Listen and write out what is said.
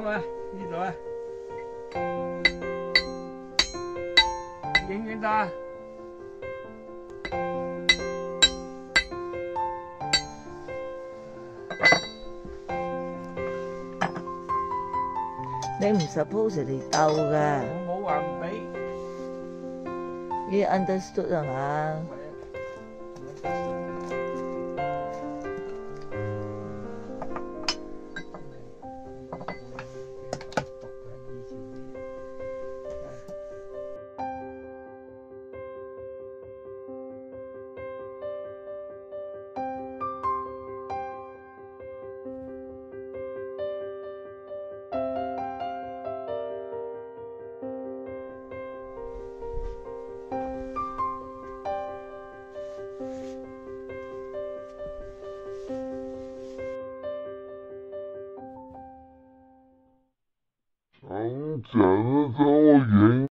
啊，呢度啊，影唔影得啊？ 你唔 suppose 嚟鬥㗎， 我冇話唔俾。 你 understood 係嘛？ 想讲的跟我原